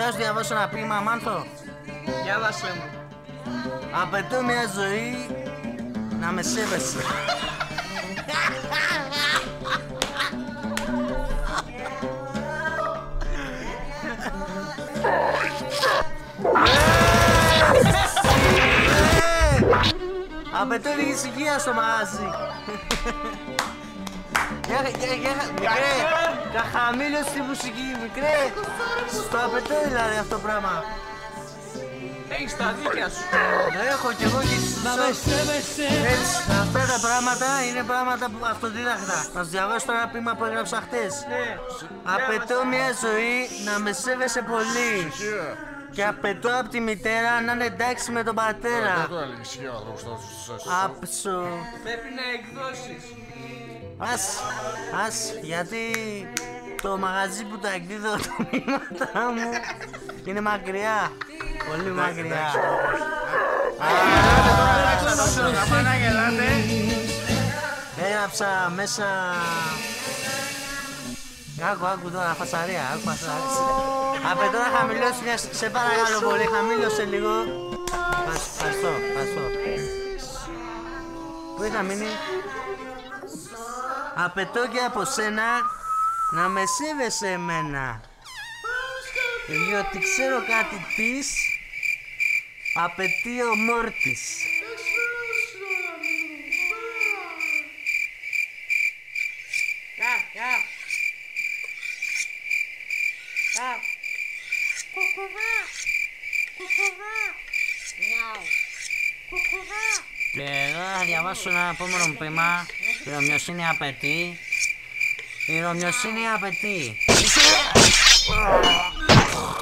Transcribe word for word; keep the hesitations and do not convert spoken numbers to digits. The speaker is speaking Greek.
Θα σου διαβάσω ένα ποίημα, Μάνθο. Διάβασέ μου. Απαιτώ μια ζωή να με σέβεσαι. Απαιτώ λίγη ησυχία στο μαγαζί. Μικρέ, καχαμήλιος στη μουσική, μικρέ. Στο απαιτώ δηλαδή αυτό το πράγμα. Έχεις τα δίκια σου. Έχω κι εγώ και εσύ. Έτσι, αυτά τα πράγματα είναι πράγματα που αυτοδίδαχτα. Θα σου διαβάσω τώρα ένα ποίημα που έγραψα χτες. Απαιτώ μια ζωή να με σέβεσαι πολύ. Και απαιτώ από τη μητέρα να είναι εντάξει με τον πατέρα. Άψο. Πρέπει να εκδώσεις. Ας, ας, γιατί το μαγαζί που τα εκδίδω τα μηνύματα μου είναι μακριά. Πολύ μακριά. Έγραψα μέσα... Άκου, άκου τώρα, φασαρία, άκου φασαρία. Απαιτώ να χαμηλώσεις, σε παρακαλώ πολύ, χαμήλωσε λίγο. Ευχαριστώ, ευχαριστώ. Πού είχα μείνει? Απαιτώ και από σένα να με σέβεσαι εμένα. Διότι ξέρω κάτι της απαιτεί ο Μόρτης. Και εδώ θα διαβάσω ένα επόμενο ποίημα. Η Ρωμιοσύνη απαιτεί. Η Ρωμιοσύνη απαιτεί.